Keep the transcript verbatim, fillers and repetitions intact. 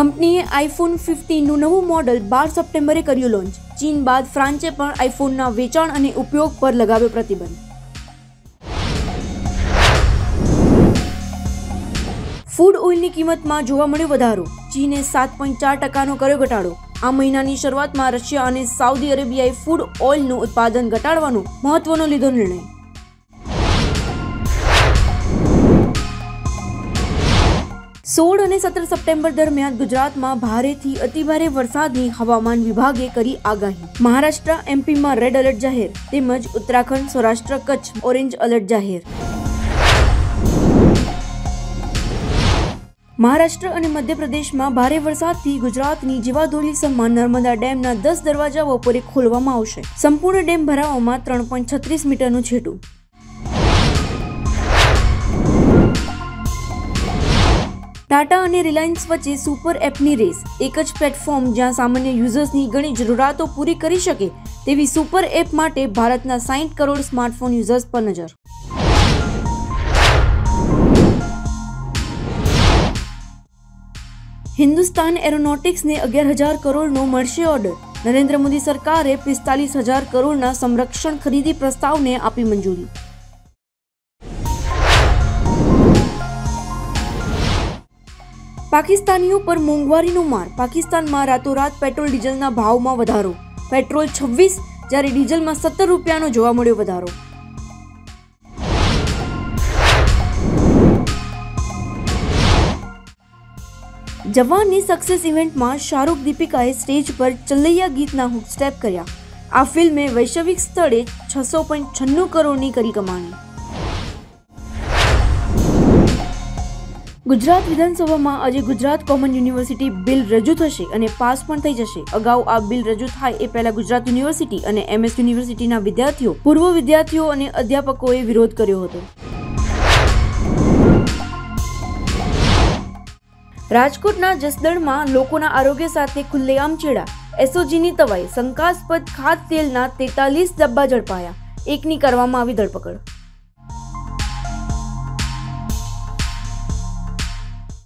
કંપનીએ આઈફોન ફિફ્ટીનનું નવું મોડલ બાર સપ્ટેમ્બરે કર્યું લોન્ચ। ચીન બાદ ફ્રાન્સે પણ આઈફોનના વેચાણ અને ઉપયોગ પર લગાવ્યો પ્રતિબંધ। ફૂડ ઓઇલની કિંમતમાં જોવા મળ્યો વધારો। ચીને સાત પોઈન્ટ ચાર ટકાનો કર્યો ઘટાડો। આ મહિનાની શરૂઆતમાં રશિયા અને સાઉદી અરેબિયાએ ફૂડ ઓઇલનું ઉત્પાદન ઘટાડવાનો મહત્વનો લીધો નિર્ણય। સોળ અને સત્તર સપ્ટેમ્બર દરમિયાન ગુજરાતમાં ભારેથી અતિભારે વરસાદની હવામાન વિભાગે કરી આગાહી। મહારાષ્ટ્ર એમપીમાં રેડ એલર્ટ જાહેર તેમજ ઉત્તરાખંડ સૌરાષ્ટ્ર કચ્છ ઓરેન્જ એલર્ટ જાહેર। મહારાષ્ટ્ર અને મધ્યપ્રદેશમાં ભારે વરસાદથી ગુજરાતની જીવાદોરી સમાન નર્મદા ડેમના દસ દરવાજા બપોરે ખોલવામાં આવશે। સંપૂર્ણ ડેમ ભરાવામાં ત્રણ પોઈન્ટ છત્રીસ મીટરનું છેટું। ટાટા અને રિલાયન્સ વચ્ચે સુપર એપની રેસ। એક જ પ્લેટફોર્મ જ્યાં સામાન્ય યુઝર્સની ઘણી જરૂરિયાતો પૂરી કરી શકે તેવી સુપર એપ માટે ભારતના સાઠ કરોડ સ્માર્ટફોન યુઝર્સ પર નજર। હિન્દુસ્તાન એરોનોટિક્સને અગિયાર હજાર કરોડનો મળશે ઓર્ડર। નરેન્દ્ર મોદી સરકારે પિસ્તાલીસ હજાર કરોડના સંરક્ષણ ખરીદી પ્રસ્તાવને આપી મંજૂરી। પાકિસ્તાનીઓ પર મોંઘવારીનો માર। પાકિસ્તાનમાં રાતોરાત પેટ્રોલ ડીઝલના ભાવમાં વધારો। પેટ્રોલ છવ્વીસ જ્યારે ડીઝલમાં સત્તર રૂપિયાનો જોવા મળ્યો વધારો। જવાનની સક્સેસ ઇવેન્ટમાં શાહરૂખ દીપિકાએ સ્ટેજ પર ચલ્લૈયા ગીતના હુક સ્ટેપ કર્યા। આ ફિલ્મે વૈશ્વિક સ્તરે છસો પોઈન્ટ છન્નું કરોડની કરી કમાણી। ગુજરાત વિધાનસભામાં આજે ગુજરાત કોમન યુનિવર્સિટી બિલ રજૂ થશે અને પાસ પણ થઈ જશે। અગાઉ આ બિલ રજૂ થાય એ પહેલા ગુજરાત યુનિવર્સિટી અને એમએસ યુનિવર્સિટીના વિદ્યાર્થીઓ પૂર્વ વિદ્યાર્થીઓ અને અધ્યાપકોએ વિરોધ કર્યો હતો। રાજકોટના જસદણમાં લોકોના આરોગ્ય સાથે ખુલ્લેઆમ ચેડા। એસઓજીની તવાઈ। શંકાસ્પદ ખાદ્ય તેલના તેતાલીસ ડબ્બા ઝડપાયા। એકની કરવામાં આવી ધરપકડ।